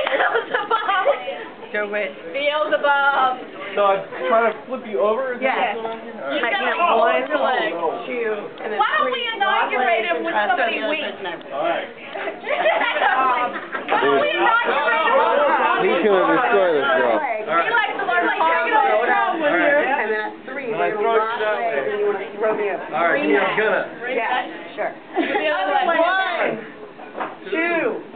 Beelzebub. Go with. Beelzebub. So I try to flip you over? Is Yes. that what's going on here? You I got can't all one, your legs. 2, and then Why don't 3. we inaugurate him with somebody weak? Alright. Why don't we inaugurate him? He's going to destroy this girl. He likes to learn like take it on the strong one Alright. here. And then at 3, When I you throw it rock that leg, way. and you want to throw the other. Alright, give me a gunner. Yeah, sure. The other leg. 1, 2.